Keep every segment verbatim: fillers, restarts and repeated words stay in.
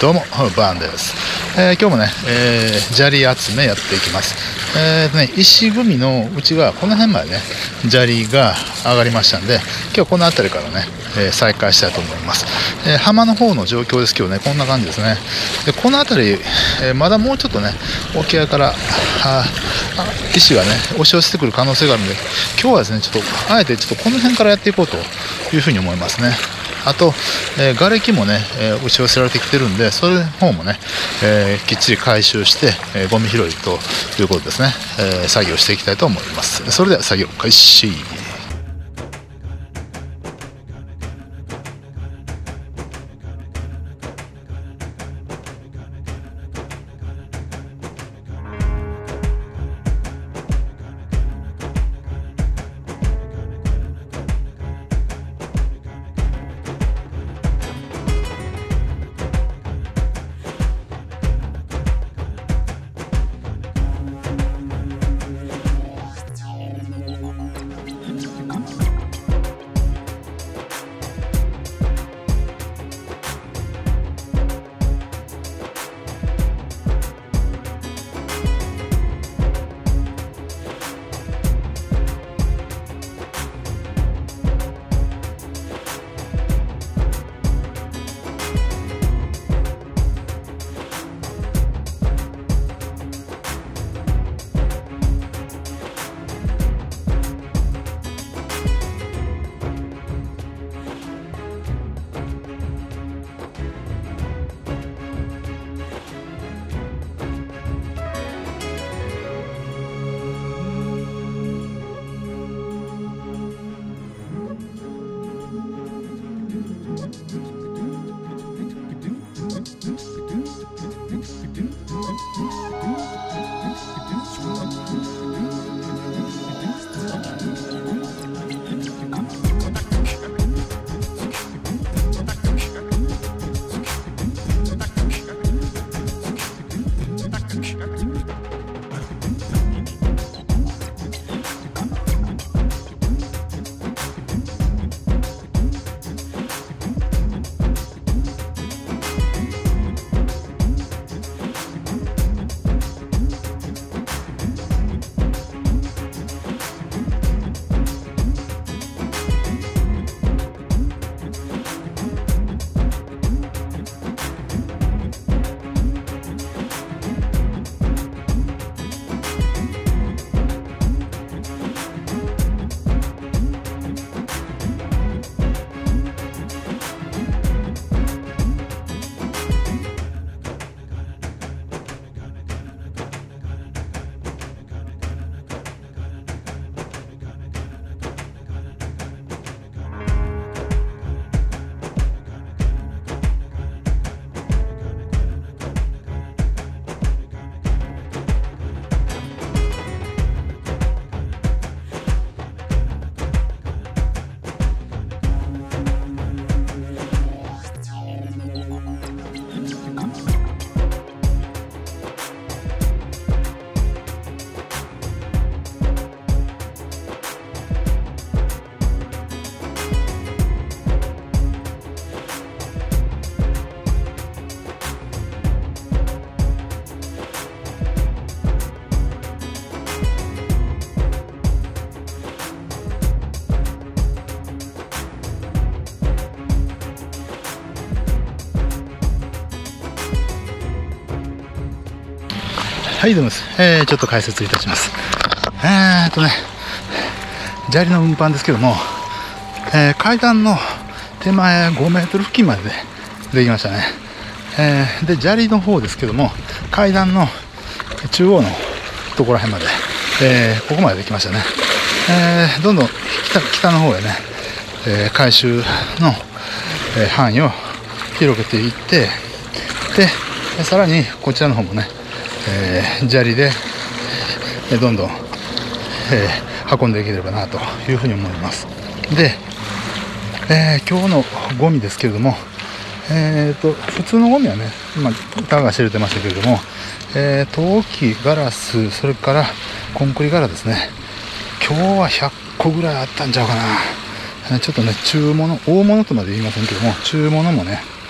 どうもバーンです、えー、今日もね、えー、砂利集めやっていきます。えーとね、石組みの内側この辺までね砂利が上がりましたんで、今日この辺りからね、えー、再開したいと思います。えー、浜の方の状況ですけどね、こんな感じですね。でこの辺り、えー、まだもうちょっとね沖合からあ石がね押し寄せてくる可能性があるので、今日はですねちょっとあえてちょっとこの辺からやっていこうというふうに思いますね。あと、えー、瓦礫もね、えー、押し寄せられてきてるんで、それの方もね、えー、きっちり回収して、えー、ゴミ拾いということですね、えー、作業していきたいと思います。それでは作業開始。はい、どうもです。えー、ちょっと解説いたします。えーっとね、砂利の運搬ですけども、えー、階段の手前ごメートル付近までできましたね。えー、で、砂利の方ですけども、階段の中央のところら辺まで、えー、ここまでできましたね。えー、どんどん北、北の方へね、えー、回収の、えー、範囲を広げていって、で、さらにこちらの方もね、えー、砂利で、えー、どんどん、えー、運んでいければなというふうに思います。で、えー、今日のゴミですけれども、えー、と普通のゴミはね今タが知れてましたけれども、えー、陶器ガラス、それからコンクリガラですね。今日はひゃっこぐらいあったんちゃうかな。ちょっとね中物、大物とまで言いませんけども中物もね、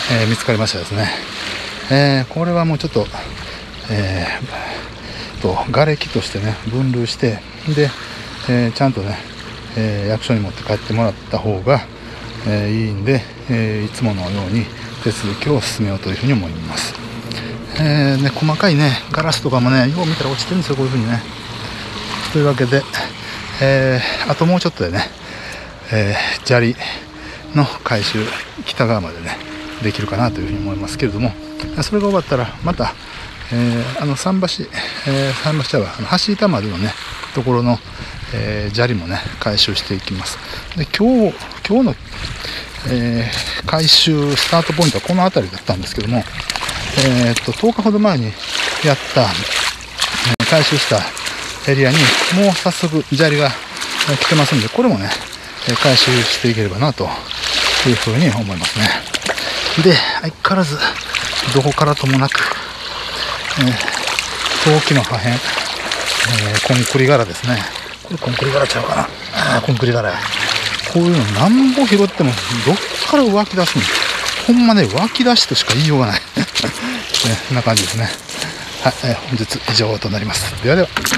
えー、見つかりましたですね。えー、これはもうちょっと、えー、と瓦礫としてね分類してで、えー、ちゃんとね、えー、役所に持って帰ってもらった方が、えー、いいんで、えー、いつものように手続きを進めようというふうに思います。えーね、細かいねガラスとかもねよう見たら落ちてるんですよ、こういうふうにね。というわけで、えー、あともうちょっとでね、えー、砂利の回収北側までねできるかなというふうに思いますけれども、それが終わったらまた、えー、あの桟橋、えー、桟橋はあの橋板までのねところの、えー、砂利もね回収していきます。で今日今日の、えー、回収スタートポイントはこの辺りだったんですけども、えー、っととおかほど前にやった、えー、回収したエリアにもう早速砂利が来てますんで、これもね回収していければなというふうに思いますね。で相変わらずどこからともなく、えー、陶器の破片、えー、コンクリ柄ですね。これコンクリ柄ちゃうかな、あコンクリ柄や。こういうの何本拾ってもどっから湧き出すの、ほんまね湧き出しとしか言いようがない、ね、こんな感じですね。はい、えー、本日以上となります。ではでは。